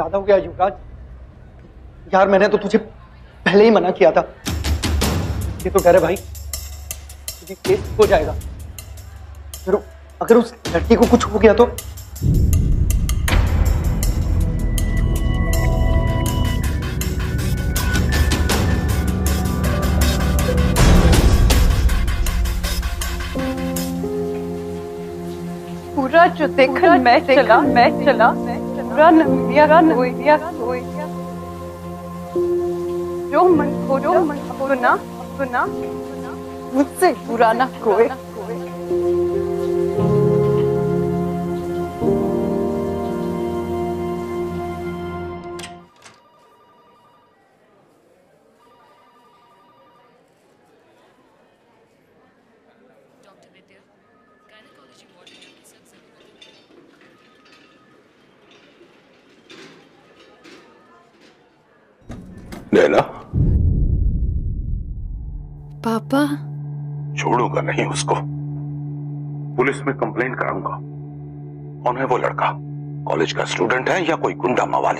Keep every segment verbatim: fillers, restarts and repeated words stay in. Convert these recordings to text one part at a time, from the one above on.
ज्यादा हो गया युवराज। यार मैंने तो तुझे पहले ही मना किया था। ये तो डर है भाई, तुझे केस हो जाएगा। फिर अगर उस लड़की को कुछ हो गया तो? पूरा जो देखा मैं चला मैं चला पूरा नमिया नमिया जो मन को जो मन को ना सुना मुझसे बुरा ना कोई। नैना, पापा छोड़ूंगा नहीं उसको, पुलिस में कंप्लेंट कराऊंगा। कौन है वो लड़का? कॉलेज का स्टूडेंट है या कोई गुंडा मवाली?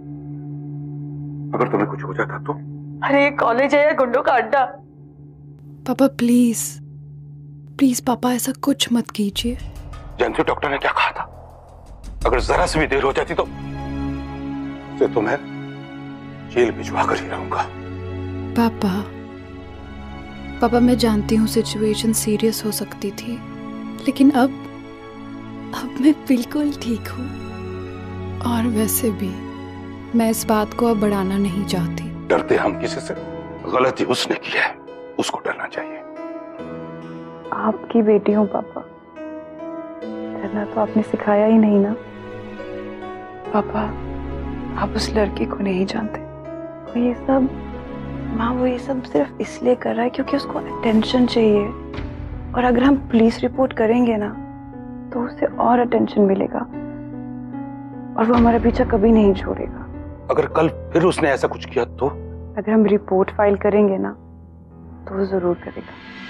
अगर तुम्हें कुछ हो जाता तो? अरे कॉलेज है या गुंडों का अड्डा? पापा प्लीज प्लीज पापा ऐसा कुछ मत कीजिए। जानते हो डॉक्टर ने क्या कहा था? अगर जरा सी भी देर हो जाती तो तो तुम्हें जेल भिजवा कर ही रहूंगा। पापा पापा मैं जानती हूँ सिचुएशन सीरियस हो सकती थी, लेकिन अब अब मैं बिल्कुल ठीक हूँ। और वैसे भी मैं इस बात को अब बढ़ाना नहीं चाहती। डरते हम किसी से? गलती उसने की है, उसको डरना चाहिए। आपकी बेटी हूँ पापा, डरना तो आपने सिखाया ही नहीं ना। पापा आप उस लड़की को नहीं जानते। वो ये सब माँ वो ये सब सिर्फ इसलिए कर रहा है क्योंकि उसको अटेंशन चाहिए, और अगर हम पुलिस रिपोर्ट करेंगे ना तो उसे और अटेंशन मिलेगा और वो हमारा पीछा कभी नहीं छोड़ेगा। अगर कल फिर उसने ऐसा कुछ किया तो? अगर हम रिपोर्ट फाइल करेंगे ना तो वो जरूर करेगा।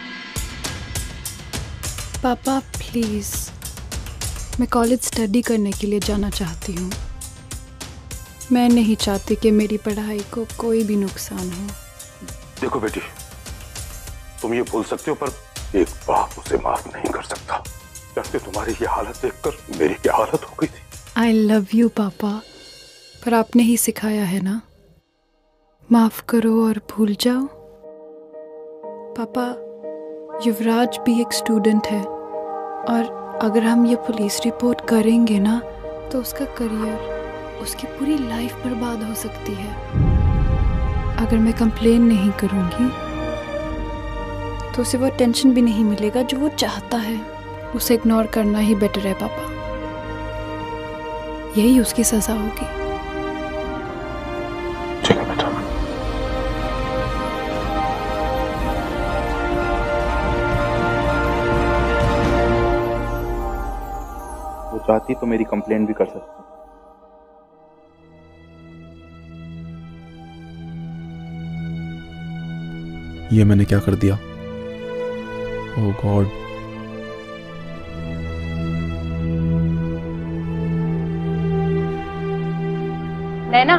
पापा प्लीज, मैं कॉलेज स्टडी करने के लिए जाना चाहती हूँ। मैं नहीं चाहती कि मेरी पढ़ाई को कोई भी नुकसान हो। देखो बेटी, तुम ये बोल सकते हो पर एक बाप उसे माफ नहीं कर सकता। जानते तुम्हारी ये हालत देखकर मेरी क्या हालत हो गई थी। आई लव यू पापा, पर आपने ही सिखाया है ना, माफ करो और भूल जाओ। पापा युवराज भी एक स्टूडेंट है, और अगर हम ये पुलिस रिपोर्ट करेंगे ना तो उसका करियर, उसकी पूरी लाइफ बर्बाद हो सकती है। अगर मैं कंप्लेन नहीं करूंगी तो उसे वो टेंशन भी नहीं मिलेगा जो वो चाहता है। उसे इग्नोर करना ही बेटर है पापा, यही उसकी सजा होगी। ठीक है बेटा। वो चाहती तो मेरी कंप्लेंट भी कर सकती। ये मैंने क्या कर दिया? ओह गॉड। नैना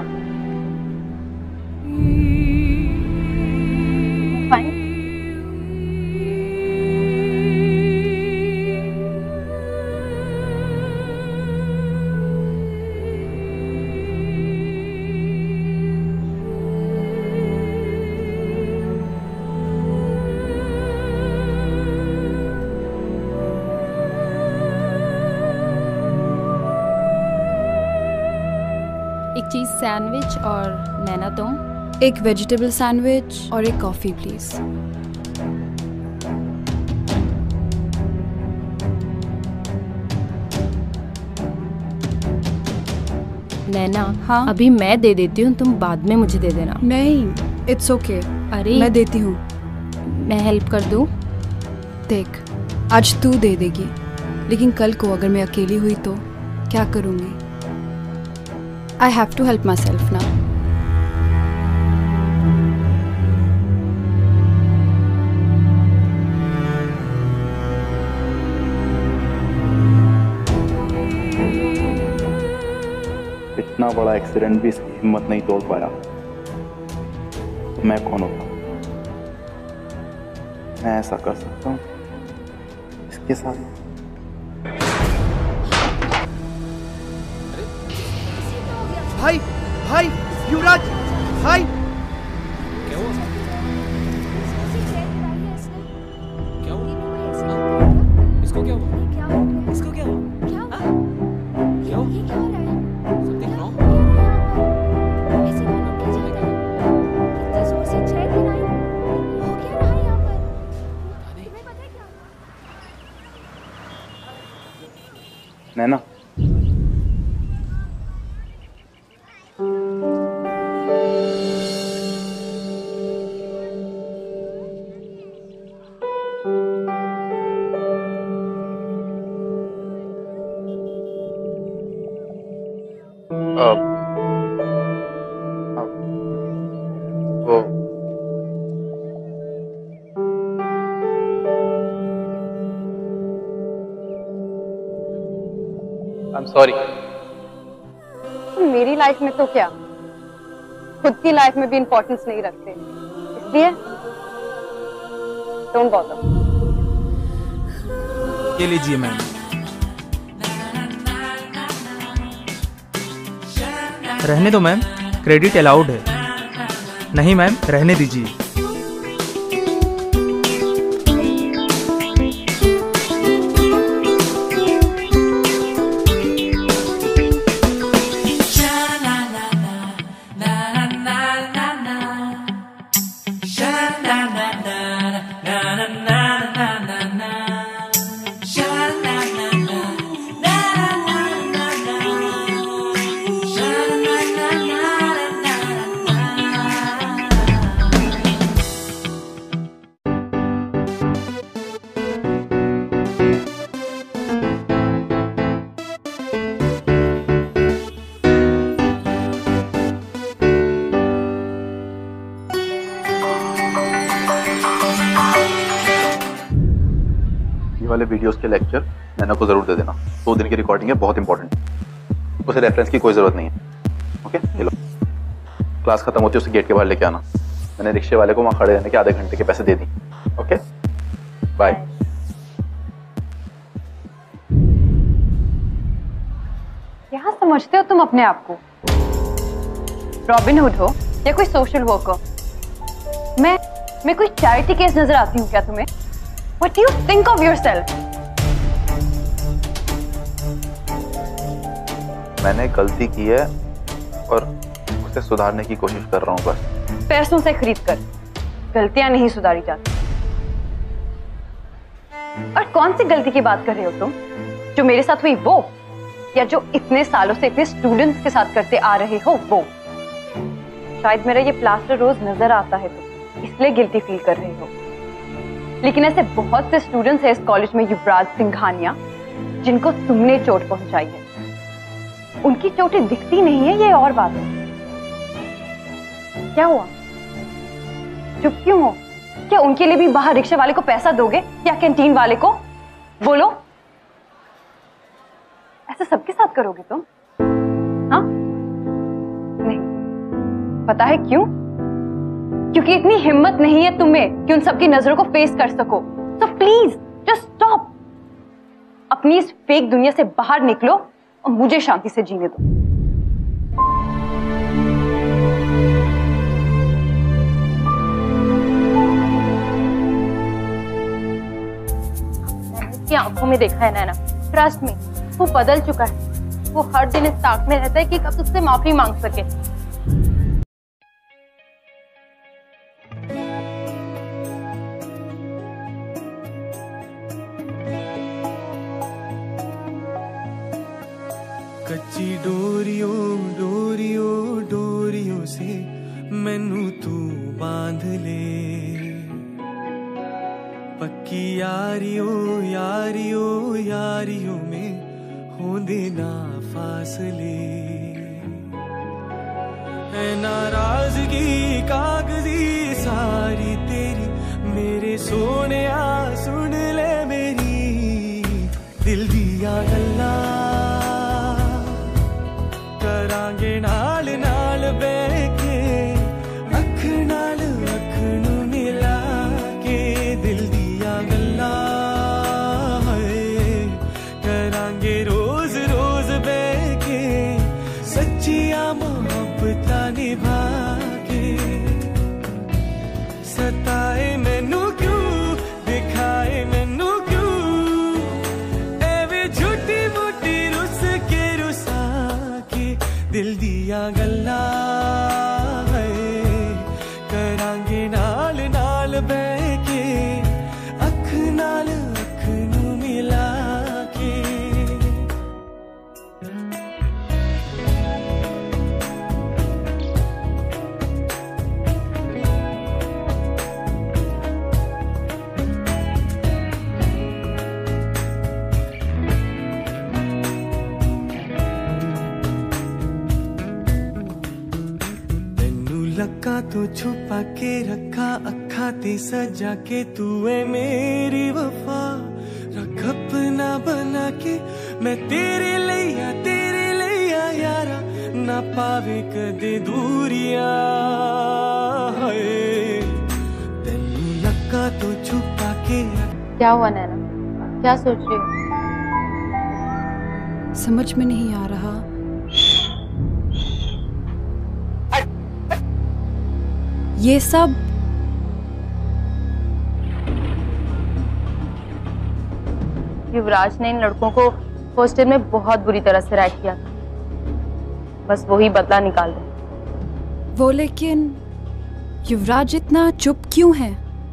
एक चीज सैंडविच और नैना तुम? एक वेजिटेबल सैंडविच और एक कॉफी प्लीज। नैना हाँ अभी मैं दे देती हूँ, तुम बाद में मुझे दे देना। नहीं, इट्स ओके। अरे मैं देती हूँ। मैं हेल्प कर दूँ? देख, आज तू दे देगी, लेकिन कल को अगर मैं अकेली हुई तो क्या करूँगी? I have to help myself now. इतना बड़ा एक्सीडेंट भी इसकी हिम्मत नहीं तोड़ पाया, तो मैं कौन होता? मैं ऐसा कर सकता हूँ इसके साथ? भाई भाई युवराज भाई, क्या हुआ? क्या हुआ? इसको क्या हुआ? इसको क्या हुआ? क्या हुआ? क्या हुआ? ये क्या हो रहा है? Something wrong? ऐसे दोनों की जगह इतनी जोर से चेक गिराई, हो क्या रहा है यहाँ पर? तुम्हें पता है क्या? नैना, वो आई एम सॉरी। मेरी लाइफ में तो क्या, खुद की लाइफ में भी इंपॉर्टेंस नहीं रखते, इसलिए डोंट बॉदर। ये लीजिए मैम। रहने दो मैम, क्रेडिट अलाउड है। नहीं मैम, रहने दीजिए। वाले वीडियोस के लेक्चर नैना को जरूर दे देना। दो दिन की रिकॉर्डिंग है, बहुत इंपॉर्टेंट। उसे रेफरेंस की कोई जरूरत नहीं है। ओके, ये लो। क्लास खत्म होती है उसे गेट के बाहर लेके आना। मैंने रिक्शे वाले को वहां खड़े रहने के आधे घंटे के पैसे दे दी। Okay, bye. क्या समझते हो तुम अपने आप को? रॉबिन हुड हो या कोई सोशल वर्कर? मैं मैं कोई चैरिटी केस नजर आती हूँ क्या तुम्हें? What do you think of yourself? मैंने गलती की है और उसे सुधारने की कोशिश कर रहा हूँ बस। पैसों से खरीद कर गलतियां नहीं सुधारी जाती। और कौन सी गलती की बात कर रहे हो तुम? जो मेरे साथ हुई वो, या जो इतने सालों से इतने स्टूडेंट्स के साथ करते आ रहे हो वो? शायद मेरा ये प्लास्टर रोज नजर आता है तो इसलिए गिल्टी फील कर रहे हो, लेकिन ऐसे बहुत से स्टूडेंट्स हैं इस कॉलेज में युवराज सिंघानिया जिनको तुमने चोट पहुंचाई है। उनकी चोटें दिखती नहीं है, ये और बात है। क्या हुआ? चुप क्यों हो? क्या उनके लिए भी बाहर रिक्शे वाले को पैसा दोगे या कैंटीन वाले को? बोलो, ऐसा सबके साथ करोगे तुम? हाँ? नहीं। पता है क्यों? क्योंकि इतनी हिम्मत नहीं है तुम्हें कि उन सबकी नजरों को फेस कर सको। तो प्लीज जस्ट स्टॉप। अपनी इस फेक दुनिया से बाहर निकलो और मुझे शांति से जीने दो। की आंखों में देखा है नैना, ट्रस्ट मी, वो बदल चुका है। वो हर दिन इस ताक में रहता है कि कब उससे माफी मांग सके। कच्ची डोरियों डोरियों डोरियों से मैनू तू बांध ले, पक्की यारियों यारियों यारियों में हो देना फासले। है नाराजगी कागजी सारी तेरी, मेरे सोने आ सुन ले मेरी दिल दिया गल्ला, करांगे ना दिल दिया गल्ला है करांगे नाल नाल बह के अख नाल अख नू मिला के। लक्का तो छुपा के रखा अखा ते सजा के तू है मेरी वफा रख अपना बना के मैं तेरे लिया तेरे लिया यारा ना पावे कदे दूरिया है तेनू लक्का तो छुपा के। क्या हुआ नैना, क्या सोच रही हो? समझ में नहीं आ रहा। ये सब युवराज ने इन लड़कों को हॉस्टल में बहुत बुरी तरह से रैक किया था, बस वही बदला निकाल रहे। वो लेकिन युवराज इतना चुप क्यों है?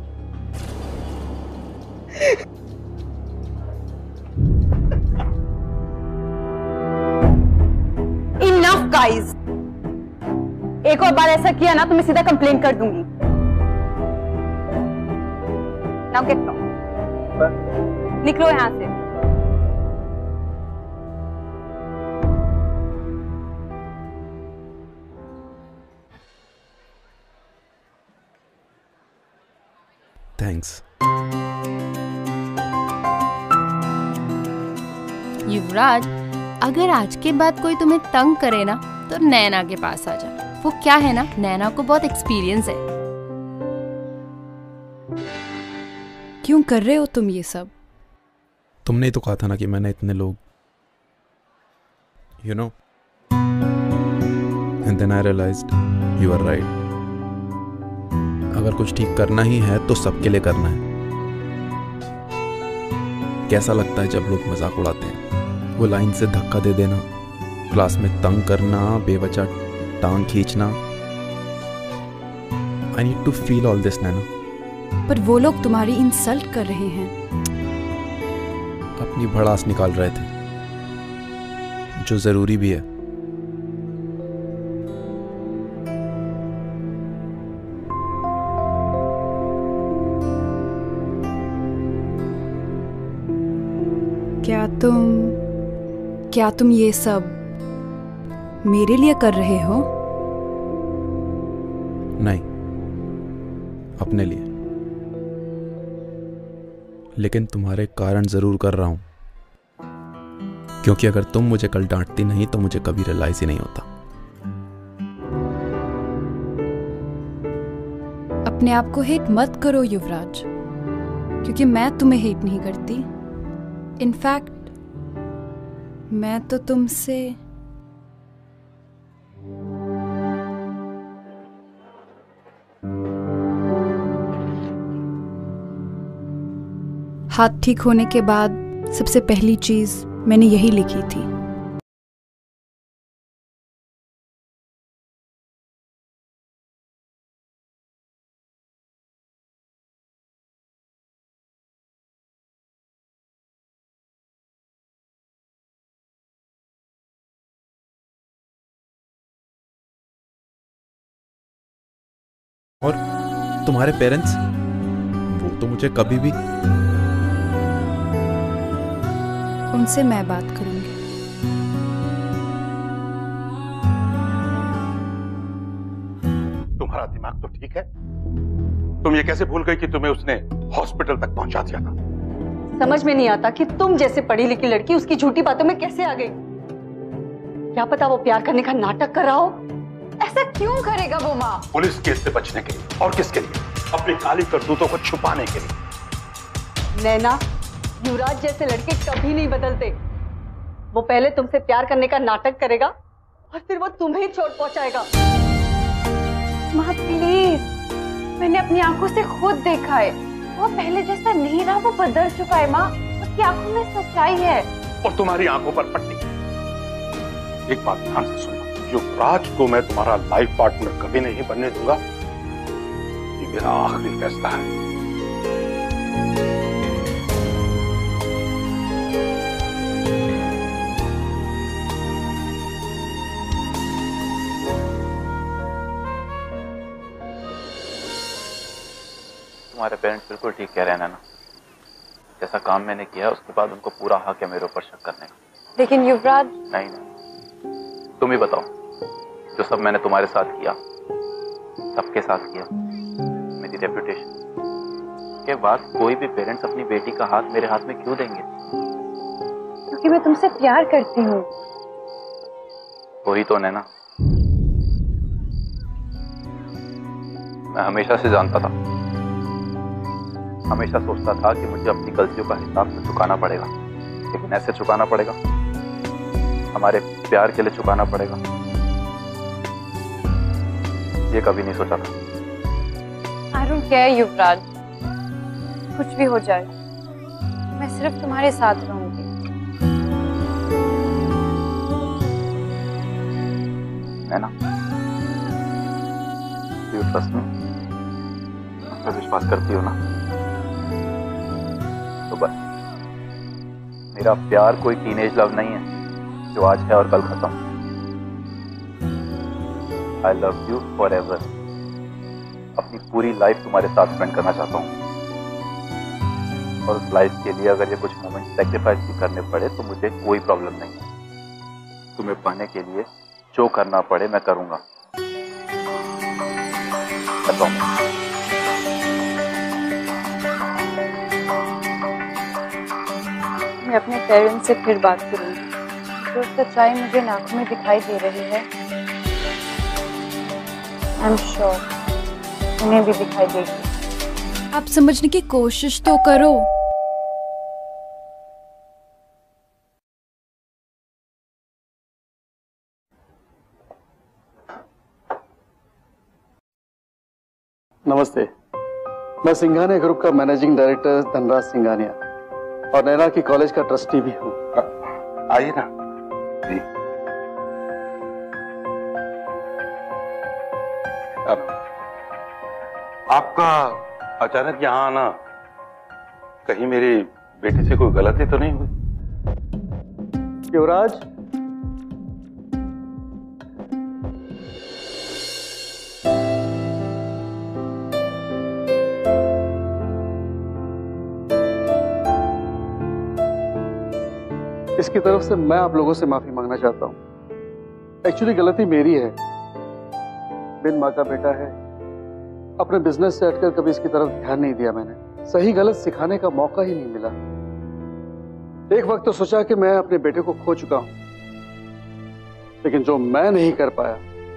Enough guys! एक और बार ऐसा किया ना तो मैं सीधा कंप्लेन कर दूंगी। Now get lost. निकलो यहाँ से। थैंक्स। युवराज, अगर आज के बाद कोई तुम्हें तंग करे ना तो नैना के पास आ जा। वो क्या है ना, नैना को बहुत एक्सपीरियंस है। क्यों कर रहे हो तुम ये सब? तुमने ही तो कहा था ना कि मैंने इतने लोग, you know, and then I realized you are right. अगर कुछ ठीक करना ही है तो सबके लिए करना है। कैसा लगता है जब लोग मजाक उड़ाते हैं, वो लाइन से धक्का दे देना, क्लास में तंग करना, बेवजह टांग खींचना। I need to feel all this Naina. पर वो लोग तुम्हारी इंसल्ट कर रहे हैं। अपनी भड़ास निकाल रहे थे, जो जरूरी भी है। क्या तुम क्या तुम ये सब मेरे लिए कर रहे हो? नहीं, अपने लिए। लेकिन तुम्हारे कारण जरूर कर रहा हूं, क्योंकि अगर तुम मुझे कल डांटती नहीं तो मुझे कभी रियलाइज ही नहीं होता। अपने आप को हेट मत करो युवराज, क्योंकि मैं तुम्हें हेट नहीं करती। इनफैक्ट मैं तो तुमसे हाथ ठीक होने के बाद सबसे पहली चीज मैंने यही लिखी थी। और तुम्हारे पेरेंट्स, वो तो मुझे कभी भी। उनसे मैं बात करूंगी। तुम्हारा दिमाग तो ठीक है? तुम ये कैसे भूल गई कि तुम्हें उसने हॉस्पिटल तक पहुंचा दिया था? समझ में नहीं आता कि तुम जैसे पढ़ी लिखी लड़की उसकी झूठी बातों में कैसे आ गई। क्या पता वो प्यार करने का नाटक कर रहा हो। ऐसा क्यों करेगा वो माँ? पुलिस केस से बचने के लिए। और किसके लिए? अपनी काली करतूतों को छुपाने के लिए। नैना, युवराज जैसे लड़के कभी नहीं बदलते। वो पहले तुमसे प्यार करने का नाटक करेगा और फिर वो तुम्हें चोट पहुंचाएगा। माँ प्लीज, मैंने अपनी आंखों से खुद देखा है, वो पहले जैसा नहीं रहा, वो बदल चुका है माँ। उसकी आंखों में सच्चाई है। और तुम्हारी आंखों पर पट्टी। एक बात ध्यान से सुनना, युवराज को मैं तुम्हारा लाइफ पार्टनर कभी नहीं बनने दूंगा। ये मेरा आखिरी फैसला है। तुम्हारे पेरेंट्स बिल्कुल ठीक कह रहे हैं ना। जैसा काम मैंने किया उसके बाद उनको पूरा हक है मेरे ऊपर शक करने का। लेकिन युवराज। नहीं नहीं, तुम ही बताओ, जो सब मैंने तुम्हारे साथ किया, सबके साथ किया, मेरी रेपुटेशन के बाद कोई भी पेरेंट्स अपनी बेटी का हाथ मेरे हाथ में क्यों देंगे? क्योंकि मैं तुमसे प्यार करती हूँ। वही तो नैना, मैं हमेशा से जानता था, हमेशा सोचता था कि मुझे अपनी गलतियों का हिसाब तो चुकाना पड़ेगा, लेकिन ऐसे चुकाना पड़ेगा, हमारे प्यार के लिए चुकाना पड़ेगा, ये कभी नहीं सोचा था। आई डोंट केयर युवराज, कुछ भी हो जाए मैं सिर्फ तुम्हारे साथ रहूंगी। है ना? You trust me? मुझ पर विश्वास करती हो ना? तो बस, मेरा प्यार कोई टीनेज लव नहीं है जो आज है और कल खत्म। I love you forever. अपनी पूरी लाइफ तुम्हारे साथ स्पेंड करना चाहता हूँ, और उस लाइफ के लिए अगर ये कुछ मोमेंट सेक्रीफाइस भी करने पड़े तो मुझे कोई प्रॉब्लम नहीं है। तुम्हें पाने के लिए जो करना पड़े मैं करूंगा। मैं अपने पेरेंट्स से फिर बात करूंगी। जो सच्चाई मुझे आंखों में दिखाई दे रही है, आई एम श्योर उन्हें भी दिखाई देगी। आप समझने की कोशिश तो करो। नमस्ते, मैं सिंघानिया ग्रुप का मैनेजिंग डायरेक्टर धनराज सिंघानिया और नैना की कॉलेज का ट्रस्टी भी हूँ। आइए ना जी। अब आपका अचानक यहाँ आना, कहीं मेरी बेटी से कोई गलती तो नहीं हुई? युवराज, इसकी तरफ से मैं आप लोगों से माफी मांगना चाहता हूं। एक्चुअली गलती मेरी है, बिन माँ का बेटा है, अपने बिजनेस से हटकर कभी इसकी तरफ ध्यान नहीं दिया मैंने। सही गलत सिखाने का मौका ही नहीं मिला। एक वक्त तो सोचा कि मैं अपने बेटे को खो चुका हूं, लेकिन जो मैं नहीं कर पाया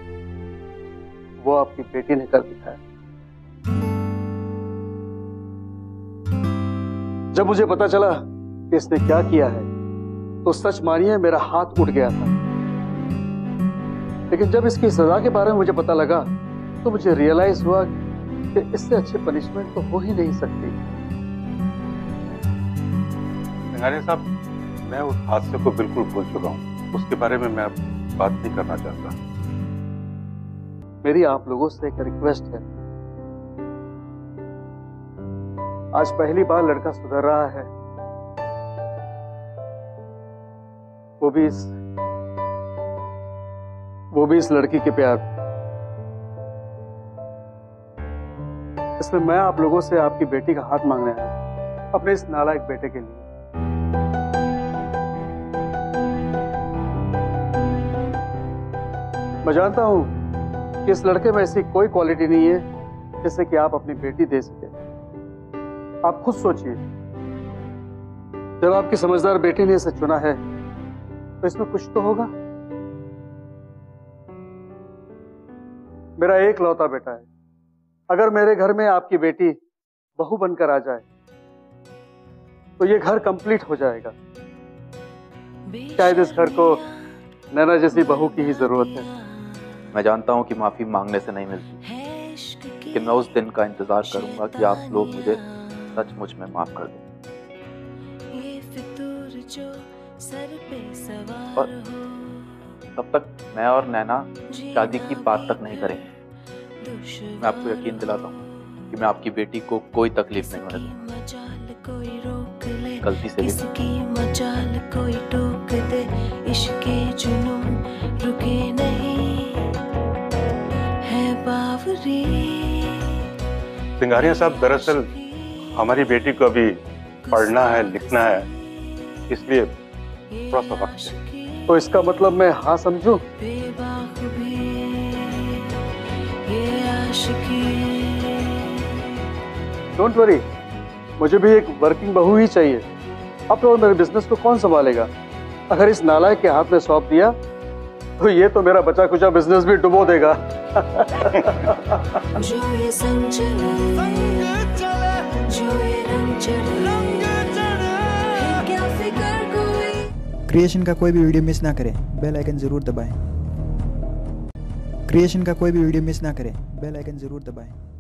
वो आपकी बेटी ने कर दिखाया। जब मुझे पता चला कि इसने क्या किया है तो सच मानिए मेरा हाथ उठ गया था, लेकिन जब इसकी सजा के बारे में मुझे पता लगा तो मुझे रियलाइज हुआ कि इससे अच्छी पनिशमेंट तो हो ही नहीं सकती। सिंघानिया साहब, मैं उस हादसे को बिल्कुल भूल चुका हूँ, उसके बारे में मैं अब बात नहीं करना चाहता। मेरी आप लोगों से एक रिक्वेस्ट है। आज पहली बार लड़का सुधर रहा है, वो भी इस वो भी इस लड़की के प्यार। इसमें मैं आप लोगों से आपकी बेटी का हाथ मांगने आया, अपने इस नालायक बेटे के लिए। मैं जानता हूं कि इस लड़के में ऐसी कोई क्वालिटी नहीं है जिससे कि आप अपनी बेटी दे सके। आप खुद सोचिए, जब आपकी समझदार बेटी ने इसे चुना है तो इसमें कुछ तो होगा। मेरा एक लौता बेटा है, अगर मेरे घर में आपकी बेटी बहू बनकर आ जाए तो ये घर कंप्लीट हो जाएगा। शायद इस घर को नैना जैसी बहू की ही जरूरत है। मैं जानता हूं कि माफी मांगने से नहीं मिलती, लेकिन मैं उस दिन का इंतजार करूंगा कि आप लोग मुझे सचमुच में माफ कर दें। और तब तक मैं और नैना शादी की बात तक नहीं करेंगे। मैं आपको यकीन दिलाता हूँ कि मैं आपकी बेटी को कोई तकलीफ नहीं होने दूंगा। गलती से भी मजाल कोई टोक दे, इश्क जुनून रुके नहीं है बावरी। सिंगारिया साहब, दरअसल हमारी बेटी को अभी पढ़ना है, लिखना है, इसलिए थोड़ा सा वक्त चाहिए। तो इसका मतलब मैं हाँ समझूं? डोंट वरी, मुझे भी एक वर्किंग बहू ही चाहिए। अब तो मेरे बिजनेस को कौन संभालेगा? अगर इस नालायक के हाथ में सौंप दिया तो ये तो मेरा बचा कुचा बिजनेस भी डुबो देगा। जो ये संग चले, जो ये रंग चढ़े, क्या फिकर कोई। क्रिएशन का कोई भी वीडियो मिस ना करें, बेल आइकन जरूर दबाएं। क्रिएशन का कोई भी वीडियो मिस ना करें, बेल आइकन जरूर दबाएं।